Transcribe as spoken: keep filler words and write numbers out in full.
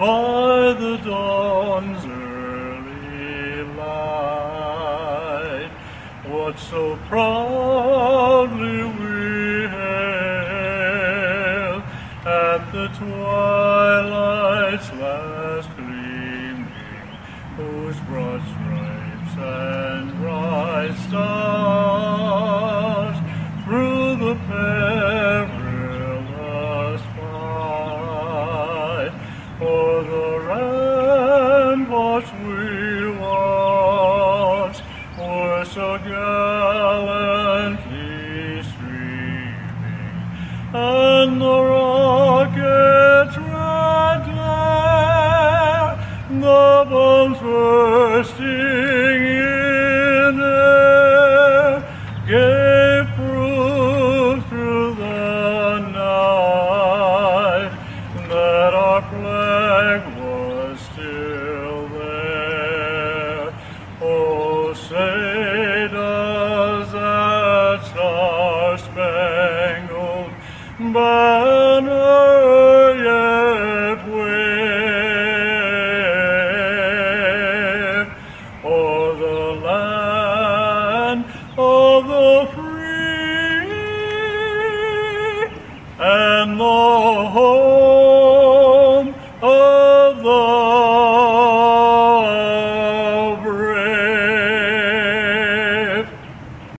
by the dawn's early light. What so proudly we hailed at the twilight's last gleaming, whose broad stripes and bright stars through the perilous fight o'er the ramparts we watched were so gallantly streaming, and the rocket's red glare, the bombs bursting in air, gave proof through the night that our flag was still there. Oh, say does that star-spangled banner yet wave o'er the land of the free and the whole